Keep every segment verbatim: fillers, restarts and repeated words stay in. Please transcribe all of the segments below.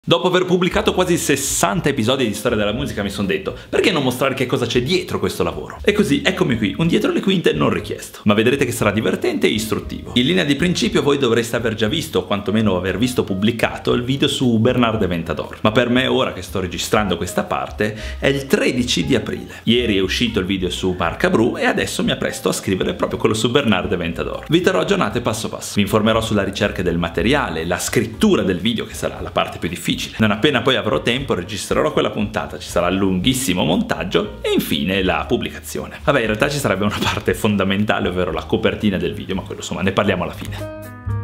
Dopo aver pubblicato quasi sessanta episodi di Storia della Musica mi sono detto, perché non mostrare che cosa c'è dietro questo lavoro? E così, eccomi qui, un dietro le quinte non richiesto, ma vedrete che sarà divertente e istruttivo. In linea di principio voi dovreste aver già visto, o quantomeno aver visto pubblicato, il video su Bernard Ventador, ma per me ora che sto registrando questa parte è il tredici di aprile. Ieri è uscito il video su Barca Bru e adesso mi appresto a scrivere proprio quello su Bernard Ventador. Vi terrò aggiornate passo passo, vi informerò sulla ricerca del materiale, la scrittura del video che sarà la parte più difficile. Non appena poi avrò tempo registrerò quella puntata, ci sarà il lunghissimo montaggio e infine la pubblicazione. Vabbè, in realtà ci sarebbe una parte fondamentale, ovvero la copertina del video, ma quello insomma ne parliamo alla fine.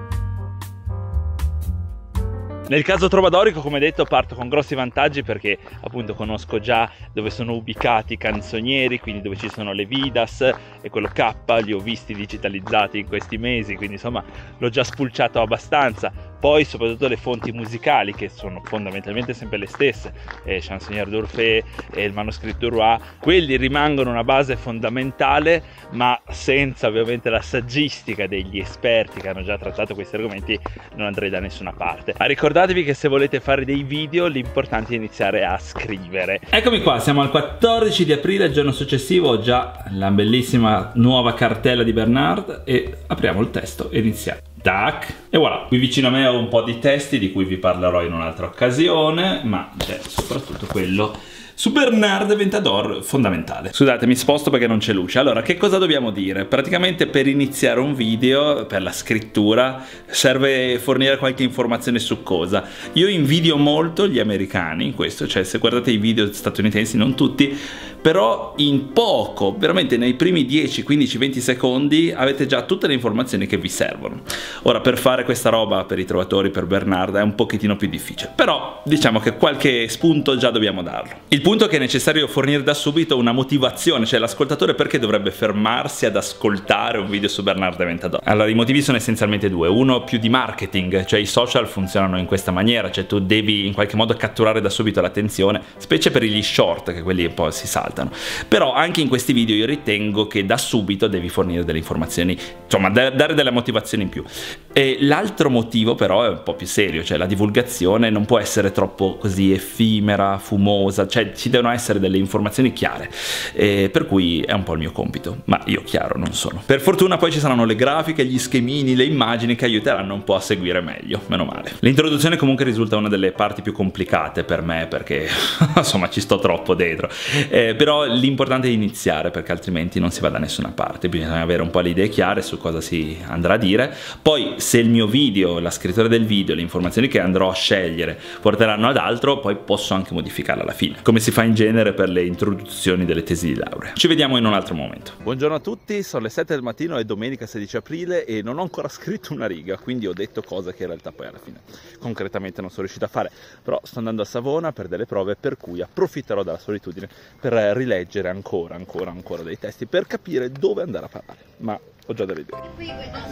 Nel caso trovadorico, come detto, parto con grossi vantaggi perché appunto conosco già dove sono ubicati i canzonieri, quindi dove ci sono le Vidas e quello K, li ho visti digitalizzati in questi mesi, quindi insomma l'ho già spulciato abbastanza. Poi soprattutto le fonti musicali, che sono fondamentalmente sempre le stesse, eh, Chansonnière d'Orphée e il manoscritto Roy, quelli rimangono una base fondamentale, ma senza ovviamente la saggistica degli esperti che hanno già trattato questi argomenti non andrei da nessuna parte. Ma ricordatevi che se volete fare dei video l'importante è iniziare a scrivere. Eccomi qua, siamo al quattordici di aprile, il giorno successivo ho già la bellissima nuova cartella di Bernard e apriamo il testo e iniziamo. Tac, e voilà, qui vicino a me ho un po' di testi di cui vi parlerò in un'altra occasione, ma c'è soprattutto quello su Bernard Ventador, fondamentale. Scusate, mi sposto perché non c'è luce. Allora, che cosa dobbiamo dire? Praticamente per iniziare un video, per la scrittura, serve fornire qualche informazione su cosa. Io invidio molto gli americani in questo, cioè se guardate i video statunitensi, non tutti, però in poco, veramente nei primi dieci, quindici, venti secondi avete già tutte le informazioni che vi servono. Ora, per fare questa roba per i trovatori, per Bernard, è un pochettino più difficile, però diciamo che qualche spunto già dobbiamo darlo. Il punto è che è necessario fornire da subito una motivazione, cioè l'ascoltatore perché dovrebbe fermarsi ad ascoltare un video su Bernard Ventador. Allora, i motivi sono essenzialmente due. Uno più di marketing, cioè i social funzionano in questa maniera, cioè tu devi in qualche modo catturare da subito l'attenzione, specie per gli short, che quelli un po' si saltano. Però anche in questi video io ritengo che da subito devi fornire delle informazioni, insomma dare delle motivazioni in più. E l'altro motivo però è un po' più serio, cioè la divulgazione non può essere troppo così effimera, fumosa, cioè ci devono essere delle informazioni chiare, e per cui è un po' il mio compito, ma io chiaro non sono. Per fortuna poi ci saranno le grafiche, gli schemini, le immagini che aiuteranno un po' a seguire meglio, meno male. L'introduzione comunque risulta una delle parti più complicate per me perché insomma ci sto troppo dentro, eh, però l'importante è iniziare perché altrimenti non si va da nessuna parte, bisogna avere un po' le idee chiare su cosa si andrà a dire. Poi se il mio video, la scrittura del video, le informazioni che andrò a scegliere porteranno ad altro, poi posso anche modificarla alla fine, come si fa in genere per le introduzioni delle tesi di laurea. Ci vediamo in un altro momento. Buongiorno a tutti, sono le sette del mattino, è domenica sedici aprile e non ho ancora scritto una riga, quindi ho detto cose che in realtà poi alla fine concretamente non sono riuscito a fare, però sto andando a Savona per delle prove, per cui approfitterò della solitudine per rileggere ancora, ancora, ancora dei testi per capire dove andare a parlare, ma ho già delle idee.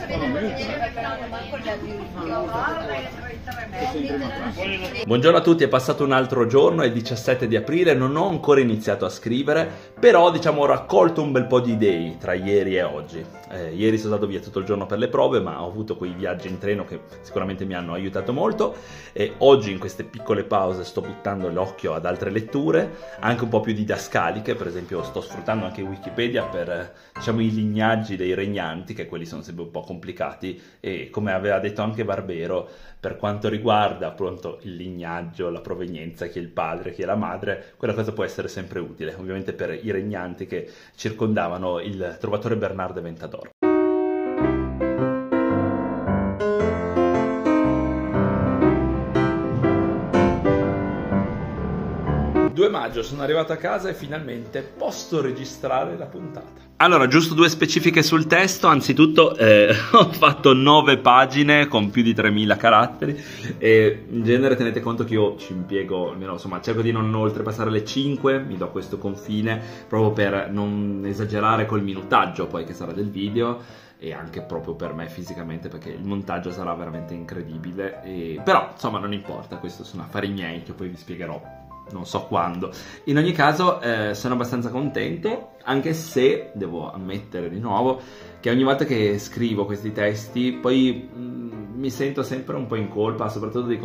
Buongiorno a tutti, è passato un altro giorno, è il diciassette di aprile, non ho ancora iniziato a scrivere, però diciamo ho raccolto un bel po' di idee tra ieri e oggi. Eh, ieri sono stato via tutto il giorno per le prove, ma ho avuto quei viaggi in treno che sicuramente mi hanno aiutato molto, e oggi in queste piccole pause sto buttando l'occhio ad altre letture, anche un po' più didascaliche. Per esempio sto sfruttando anche Wikipedia per diciamo i lignaggi dei regnanti, che quelli sono sempre un po' complicati, e come aveva detto anche Barbero, per quanto riguarda appunto il lignaggio, la provenienza, chi è il padre, chi è la madre, quella cosa può essere sempre utile, ovviamente per i regnanti che circondavano il trovatore Bernard Ventador. due maggio sono arrivato a casa e finalmente posso registrare la puntata. Allora, giusto due specifiche sul testo. Anzitutto eh, ho fatto nove pagine con più di tremila caratteri e in genere tenete conto che io ci impiego, almeno, insomma, cerco di non oltrepassare le cinque, mi do questo confine proprio per non esagerare col minutaggio poi che sarà del video, e anche proprio per me fisicamente perché il montaggio sarà veramente incredibile, e... però insomma non importa, questo sono affari miei che poi vi spiegherò non so quando. In ogni caso eh, sono abbastanza contento, anche se devo ammettere di nuovo che ogni volta che scrivo questi testi poi mh, mi sento sempre un po' in colpa, soprattutto dico ma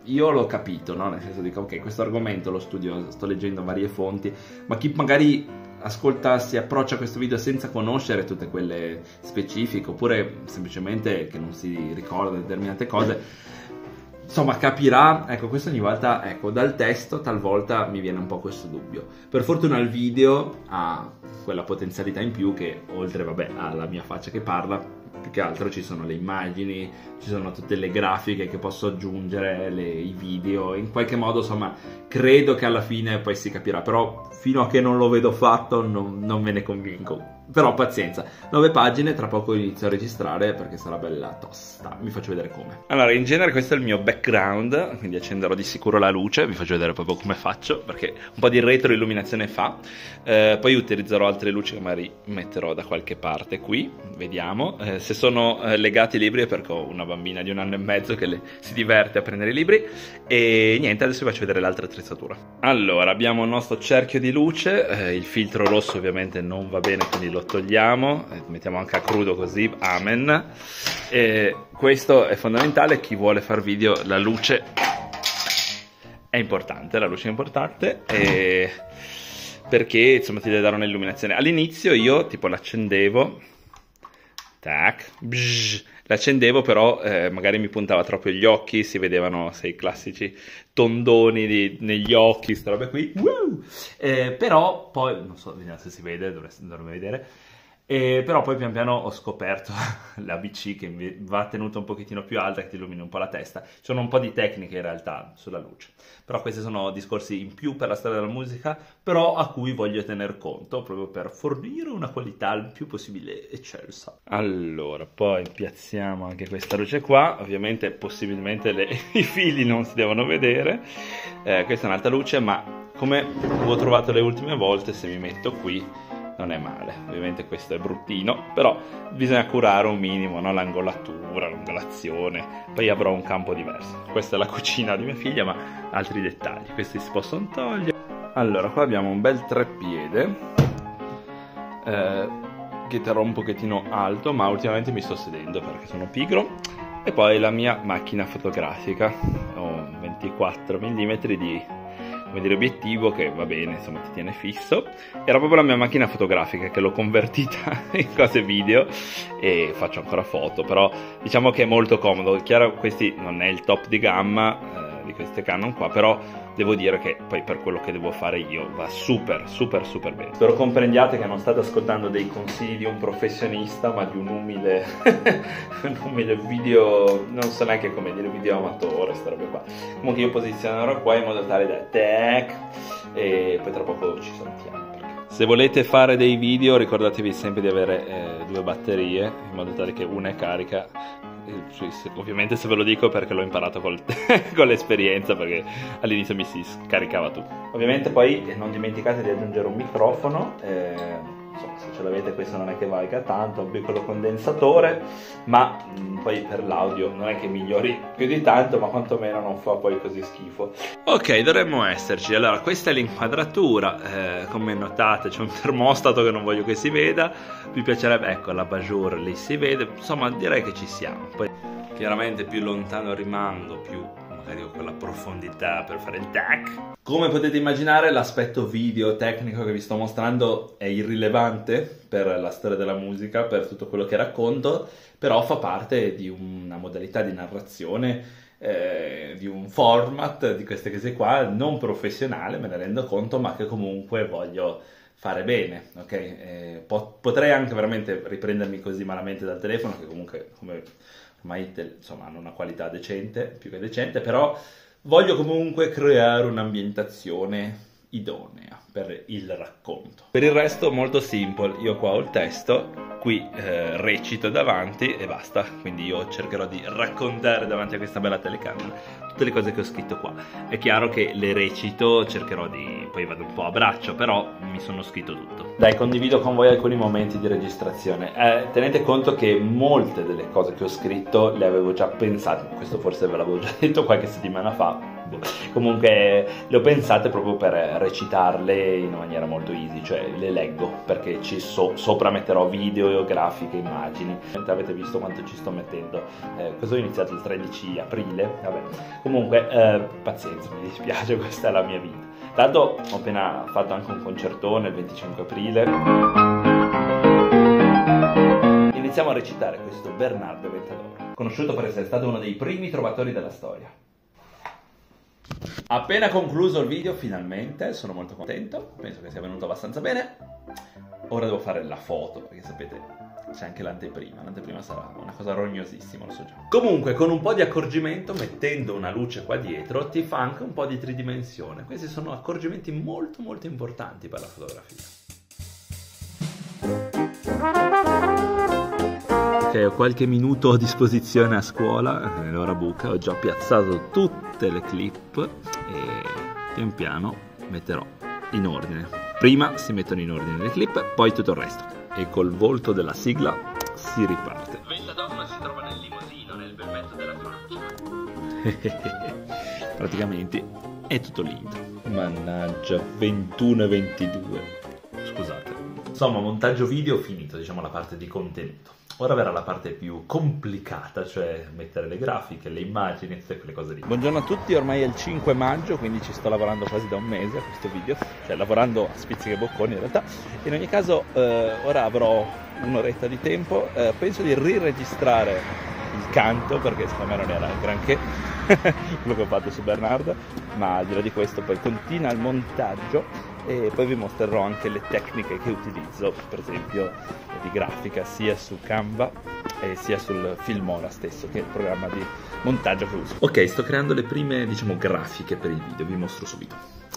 io l'ho capito, no? Nel senso dico, ok, questo argomento lo studio, sto leggendo varie fonti, ma chi magari ascolta, si approccia a questo video senza conoscere tutte quelle specifiche, oppure semplicemente che non si ricorda determinate cose, insomma capirà, ecco, questo ogni volta, ecco, dal testo talvolta mi viene un po' questo dubbio. Per fortuna il video ha quella potenzialità in più che, oltre, vabbè, alla mia faccia che parla, più che altro ci sono le immagini, ci sono tutte le grafiche che posso aggiungere, le, i video, in qualche modo, insomma, credo che alla fine poi si capirà, però fino a che non lo vedo fatto non, non me ne convinco. Però pazienza, nove pagine, tra poco inizio a registrare perché sarà bella tosta, vi faccio vedere come. Allora, in genere questo è il mio background, quindi accenderò di sicuro la luce, vi faccio vedere proprio come faccio, perché un po' di retroilluminazione fa. Eh, poi utilizzerò altre luci che magari metterò da qualche parte qui, vediamo. Eh, se sono eh, legati i libri è perché ho una bambina di un anno e mezzo che le, si diverte a prendere i libri. E niente, adesso vi faccio vedere l'altra attrezzatura. Allora, abbiamo il nostro cerchio di luce, eh, il filtro rosso ovviamente non va bene, quindi lo togliamo, eh, mettiamo anche a crudo così, amen. E questo è fondamentale, chi vuole far video, la luce è importante, la luce è importante, e perché insomma ti deve dare un'illuminazione. All'inizio io tipo l'accendevo, tac, bzz, l'accendevo, però eh, magari mi puntava troppo gli occhi, si vedevano sei classici tondoni di, negli occhi, queste robe qui. Woo! Eh, però poi, non so, vediamo se si vede, dovreste andare vedere. Eh, però poi pian piano ho scoperto la B C che mi va tenuta un pochettino più alta, che ti illumina un po' la testa. Ci sono un po' di tecniche in realtà sulla luce, però questi sono discorsi in più per la storia della musica, però a cui voglio tener conto proprio per fornire una qualità il più possibile eccelsa. Allora, poi piazziamo anche questa luce qua, ovviamente possibilmente le, i fili non si devono vedere. Eh, questa è un'altra luce, ma come ho trovato le ultime volte, se mi metto qui non è male. Ovviamente questo è bruttino, però bisogna curare un minimo, no? L'angolatura, l'angolazione, poi avrò un campo diverso. Questa è la cucina di mia figlia, ma altri dettagli, questi si possono togliere. Allora, qua abbiamo un bel treppiede eh, che terrò un pochettino alto, ma ultimamente mi sto sedendo perché sono pigro. E poi la mia macchina fotografica, ho ventiquattro millimetri di, come dire, obiettivo, che va bene, insomma ti tiene fisso. Era proprio la mia macchina fotografica che l'ho convertita in cose video e faccio ancora foto, però diciamo che è molto comodo. Chiaro, questi non è il top di gamma eh, di queste Canon qua, però devo dire che poi per quello che devo fare io va super super super bene. Spero comprendiate che non state ascoltando dei consigli di un professionista, ma di un umile un umile video, non so neanche come dire, video amatore, queste robe qua. Comunque io posizionerò qua in modo tale da tac, e poi tra poco ci sentiamo. Se volete fare dei video ricordatevi sempre di avere eh, due batterie, in modo tale che una è carica. Ovviamente se ve lo dico perché l'ho imparato col con l'esperienza, perché all'inizio mi si scaricava tutto. Ovviamente poi non dimenticate di aggiungere un microfono, eh, insomma, se ce l'avete questo non è che valga tanto, un piccolo condensatore, ma mh, poi per l'audio non è che migliori più di tanto, ma quantomeno non fa poi così schifo. Ok, dovremmo esserci. Allora, questa è l'inquadratura, eh, come notate c'è un termostato che non voglio che si veda, mi piacerebbe, ecco, la Bajor lì si vede, insomma direi che ci siamo. Poi chiaramente più lontano rimango, più magari ho quella profondità per fare il tac. Come potete immaginare, l'aspetto video tecnico che vi sto mostrando è irrilevante per la storia della musica, per tutto quello che racconto, però fa parte di una modalità di narrazione, eh, di un format di queste cose qua, non professionale, me ne rendo conto, ma che comunque voglio fare bene, ok? Eh, pot- potrei anche veramente riprendermi così malamente dal telefono, che comunque come ormai te- insomma hanno una qualità decente, più che decente, però voglio comunque creare un'ambientazione idonea per il racconto. Per il resto molto simple, io qua ho il testo, qui eh, recito davanti e basta, quindi io cercherò di raccontare davanti a questa bella telecamera tutte le cose che ho scritto qua. È chiaro che le recito, cercherò di, poi vado un po' a braccio, però mi sono scritto tutto. Dai, condivido con voi alcuni momenti di registrazione. Eh, tenete conto che molte delle cose che ho scritto le avevo già pensate, questo forse ve l'avevo già detto qualche settimana fa, Comunque le ho pensate proprio per recitarle in maniera molto easy, cioè le leggo perché ci so, sopra metterò video, grafiche, immagini. Avete visto quanto ci sto mettendo. Eh, questo ho iniziato il tredici aprile, vabbè. Comunque eh, pazienza, mi dispiace, questa è la mia vita. Tanto ho appena fatto anche un concertone il venticinque aprile. Iniziamo a recitare questo Bernardo Ventadoro, conosciuto per essere stato uno dei primi trovatori della storia. Appena concluso il video, finalmente, sono molto contento, penso che sia venuto abbastanza bene. Ora devo fare la foto, perché sapete, c'è anche l'anteprima, l'anteprima sarà una cosa rognosissima, lo so già. Comunque, con un po' di accorgimento, mettendo una luce qua dietro, ti fa anche un po' di tridimensione. Questi sono accorgimenti molto molto importanti per la fotografia. Ok, ho qualche minuto a disposizione a scuola, nell'ora buca, ho già piazzato tutte le clip e pian piano metterò in ordine. Prima si mettono in ordine le clip, poi tutto il resto. E col volto della sigla si riparte. Ventadoro si trova nel limousino, nel bel mezzo della Francia. Praticamente è tutto l'intro. Mannaggia, ventuno e ventidue. Scusate. Insomma, montaggio video finito, diciamo la parte di contenuto. Ora verrà la parte più complicata, cioè mettere le grafiche, le immagini, tutte quelle cose lì. Buongiorno a tutti, ormai è il cinque maggio, quindi ci sto lavorando quasi da un mese a questo video, cioè lavorando a spizzichi e bocconi in realtà. In ogni caso, eh, ora avrò un'oretta di tempo, eh, penso di riregistrare il canto, perché secondo me non era granché quello che ho fatto su Bernardo, ma al di là di questo poi continua il montaggio e poi vi mostrerò anche le tecniche che utilizzo, per esempio di grafica, sia su Canva e sia sul Filmora stesso, che è il programma di montaggio che uso. Ok, sto creando le prime, diciamo, grafiche per il video, vi mostro subito.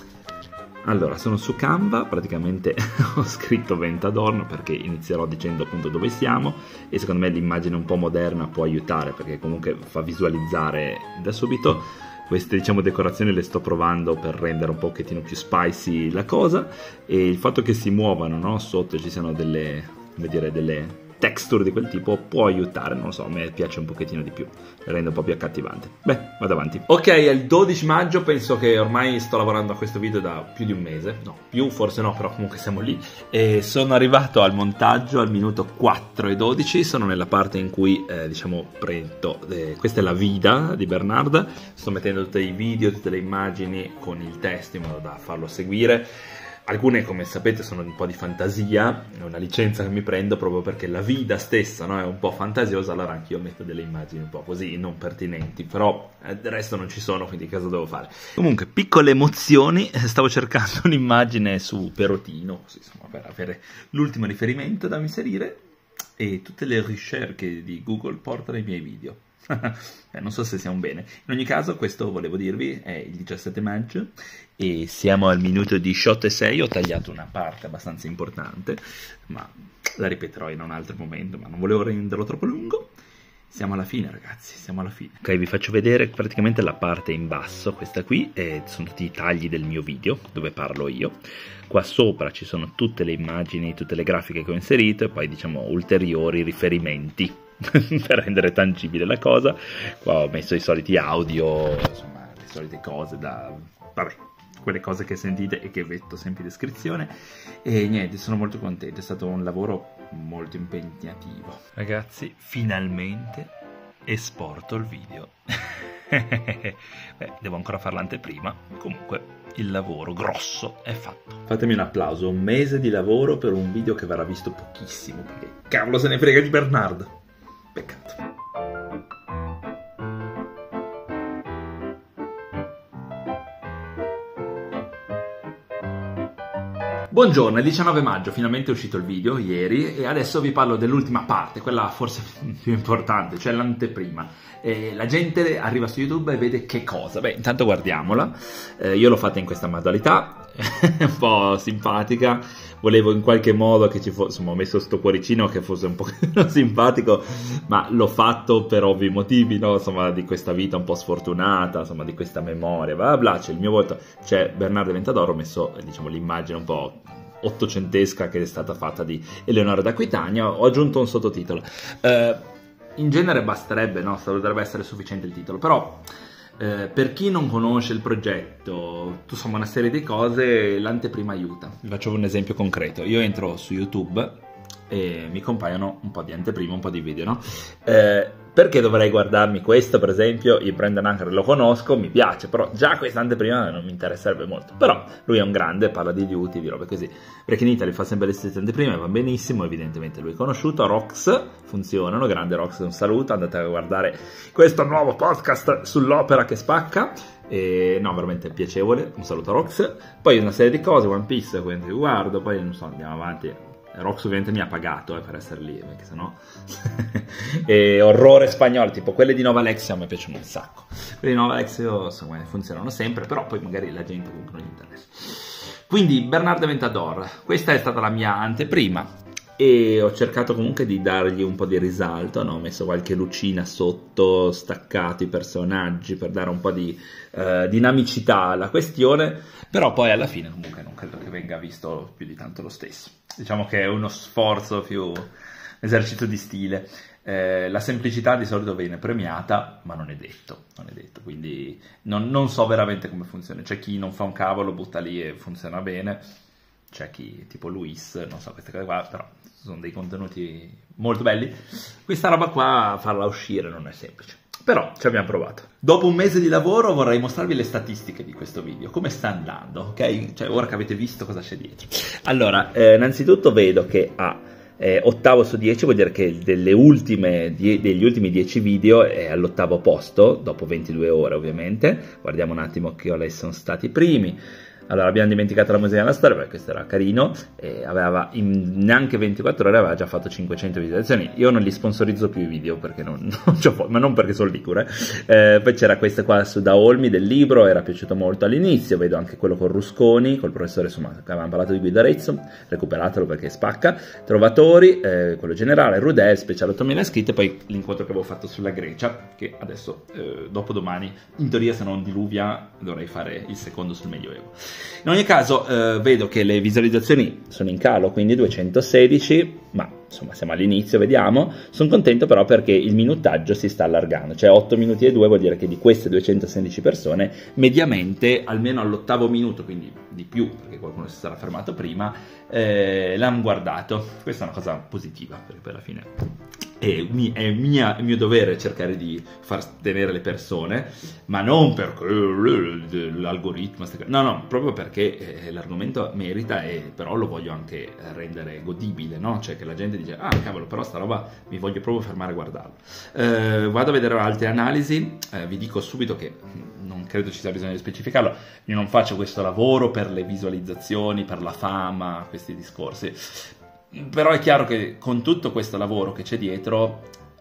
Allora, sono su Canva, praticamente ho scritto Ventador perché inizierò dicendo appunto dove siamo e secondo me l'immagine un po' moderna può aiutare perché comunque fa visualizzare da subito. Queste, diciamo, decorazioni le sto provando per rendere un pochettino più spicy la cosa, e il fatto che si muovano, no? Sotto ci siano delle, come dire, delle texture di quel tipo può aiutare, non lo so, a me piace un pochettino di più, le rende un po' più accattivante. Beh, vado avanti. Ok, è il dodici maggio, penso che ormai sto lavorando a questo video da più di un mese, no, più forse no, però comunque siamo lì, e sono arrivato al montaggio al minuto quattro e dodici, sono nella parte in cui, eh, diciamo, prendo, eh, questa è la vita di Bernard, sto mettendo tutti i video, tutte le immagini con il testo in modo da farlo seguire. Alcune, come sapete, sono un po' di fantasia, è una licenza che mi prendo proprio perché la vita stessa, no, è un po' fantasiosa, allora anch'io metto delle immagini un po' così, non pertinenti, però eh, del resto non ci sono, quindi cosa devo fare? Comunque, piccole emozioni, stavo cercando un'immagine su Perotino, così, insomma, per avere l'ultimo riferimento da inserire, e tutte le ricerche di Google portano i miei video. eh, non so se sia un bene. In ogni caso, questo volevo dirvi, è il diciassette maggio e siamo al minuto diciotto e sei. Ho tagliato una parte abbastanza importante, ma la ripeterò in un altro momento, ma non volevo renderlo troppo lungo. Siamo alla fine, ragazzi, siamo alla fine. Ok, vi faccio vedere praticamente la parte in basso, questa qui, e sono tutti i tagli del mio video, dove parlo io. Qua sopra ci sono tutte le immagini, tutte le grafiche che ho inserito, e poi, diciamo, ulteriori riferimenti per rendere tangibile la cosa. Qua ho messo i soliti audio, insomma, le solite cose da... vabbè, quelle cose che sentite e che metto sempre in descrizione. E niente, sono molto contento, è stato un lavoro molto impegnativo. Ragazzi, finalmente esporto il video. Beh, devo ancora fare l'anteprima, comunque il lavoro grosso è fatto. Fatemi un applauso, un mese di lavoro per un video che verrà visto pochissimo, perché cavolo se ne frega di Bernardo. Peccato. Buongiorno, è il diciannove maggio, finalmente è uscito il video ieri e adesso vi parlo dell'ultima parte, quella forse più importante, cioè l'anteprima. Eh, la gente arriva su YouTube e vede che cosa? Beh, intanto guardiamola. Eh, io l'ho fatta in questa modalità, un po' simpatica. Volevo in qualche modo che ci fosse, insomma, ho messo sto cuoricino che fosse un po' simpatico, ma l'ho fatto per ovvi motivi, no? Insomma, di questa vita un po' sfortunata, insomma, di questa memoria, bla bla, c'è il mio volto, c'è Bernardo Ventador, ho messo, diciamo, l'immagine un po' ottocentesca che è stata fatta di Eleonora d'Aquitania, ho aggiunto un sottotitolo. Eh, in genere basterebbe, no? Dovrebbe essere sufficiente il titolo, però Eh, per chi non conosce il progetto, insomma una serie di cose, l'anteprima aiuta. Vi faccio un esempio concreto. Io entro su YouTube e mi compaiono un po' di anteprima, un po' di video, no? Eh, perché dovrei guardarmi questo, per esempio? Io Brandon Anker lo conosco, mi piace, però già questa anteprima non mi interesserebbe molto. Però lui è un grande, parla di duty, di robe così. Break in Italy fa sempre le stesse anteprime, va benissimo, evidentemente lui è conosciuto. Rox funzionano, grande Rox, un saluto, andate a guardare questo nuovo podcast sull'opera che spacca. E, no, veramente piacevole, un saluto a Rox. Poi una serie di cose, One Piece, quindi guardo, poi non so, andiamo avanti. Rox ovviamente mi ha pagato eh, per essere lì, perché sennò e orrore spagnolo, tipo quelle di Nova Alexia a me piacciono un sacco. Quelle di Nova Alexia insomma, funzionano sempre, però poi magari la gente comunque non gli interessa. Quindi Bernardo Aventador, questa è stata la mia anteprima e ho cercato comunque di dargli un po' di risalto, no? Ho messo qualche lucina sotto, staccato i personaggi per dare un po' di uh, dinamicità alla questione, però poi alla fine comunque non credo che venga visto più di tanto lo stesso. Diciamo che è uno sforzo più un esercizio di stile. Eh, la semplicità di solito viene premiata, ma non è detto, non è detto, quindi non, non so veramente come funziona. C'è chi non fa un cavolo, butta lì e funziona bene, c'è chi, tipo Luis, non so queste cose qua, però sono dei contenuti molto belli. Questa roba qua, farla uscire non è semplice, però ci abbiamo provato. Dopo un mese di lavoro vorrei mostrarvi le statistiche di questo video, come sta andando, ok? Cioè ora che avete visto cosa c'è dietro. Allora, eh, innanzitutto vedo che ha eh, ottavo su dieci, vuol dire che delle ultime die- degli ultimi dieci video è all'ottavo posto, dopo ventidue ore ovviamente. Guardiamo un attimo che quali sono stati i primi. Allora, abbiamo dimenticato la musica della storia, perché questo era carino, e aveva in neanche ventiquattro ore aveva già fatto cinquecento visualizzazioni. Io non li sponsorizzo più i video, perché non, non c'ho voglia, ma non perché sono ligure. Eh, poi c'era questa qua su Da Olmi del libro, era piaciuto molto all'inizio, vedo anche quello con Rusconi, col professore, insomma, che avevamo parlato di Guido Arezzo, recuperatelo perché spacca. Trovatori, eh, quello generale, Rudel, speciale ottomila iscritti, e poi l'incontro che avevo fatto sulla Grecia, che adesso, eh, dopo domani, in teoria se non diluvia, dovrei fare il secondo sul Medioevo. In ogni caso eh, vedo che le visualizzazioni sono in calo, quindi duecentosedici, ma insomma siamo all'inizio, vediamo. Sono contento però perché il minutaggio si sta allargando, cioè otto minuti e due vuol dire che di queste duecentosedici persone, mediamente almeno all'ottavo minuto, quindi di più perché qualcuno si sarà fermato prima, eh, l'hanno guardato. Questa è una cosa positiva, perché poi alla fine è, mi, è, mia, è mio dovere cercare di far tenere le persone, ma non perché l'algoritmo, no no, proprio perché eh, l'argomento merita, e però lo voglio anche rendere godibile, no? Cioè che la gente dice, ah cavolo, però sta roba mi voglio proprio fermare a guardarlo. Eh, vado a vedere altre analisi, eh, vi dico subito che non credo ci sia bisogno di specificarlo, io non faccio questo lavoro per le visualizzazioni, per la fama, questi discorsi. Però è chiaro che con tutto questo lavoro che c'è dietro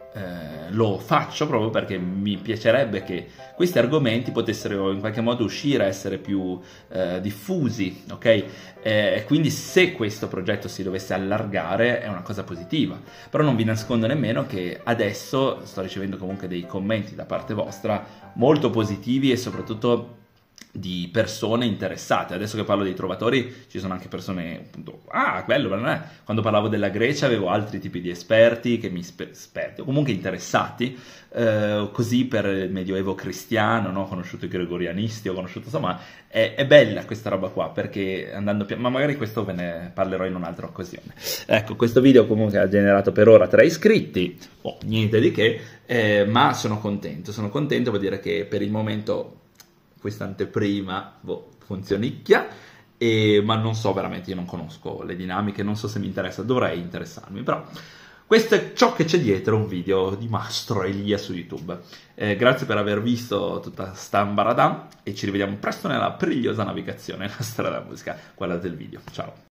eh, lo faccio proprio perché mi piacerebbe che questi argomenti potessero in qualche modo uscire, essere più eh, diffusi, ok? Eh, quindi se questo progetto si dovesse allargare è una cosa positiva, però non vi nascondo nemmeno che adesso sto ricevendo comunque dei commenti da parte vostra molto positivi e soprattutto di persone interessate. Adesso che parlo dei trovatori ci sono anche persone appunto, ah bello, non è. Quando parlavo della Grecia avevo altri tipi di esperti che mi spe- esperti o comunque interessati, eh, così per il medioevo cristiano, no? Ho conosciuto i gregorianisti, ho conosciuto, insomma è, è bella questa roba qua, perché andando più, ma magari questo ve ne parlerò in un'altra occasione. Ecco, questo video comunque ha generato per ora tre iscritti, oh, niente di che, eh, ma sono contento, sono contento, vuol dire che per il momento questa anteprima boh, funzionicchia, e, ma non so veramente, io non conosco le dinamiche, non so se mi interessa, dovrei interessarmi, però questo è ciò che c'è dietro un video di Mastro Elia su YouTube. Eh, grazie per aver visto tutta sta ambaradam e ci rivediamo presto nella perigliosa navigazione, la strada della musica. Guardate il video, ciao!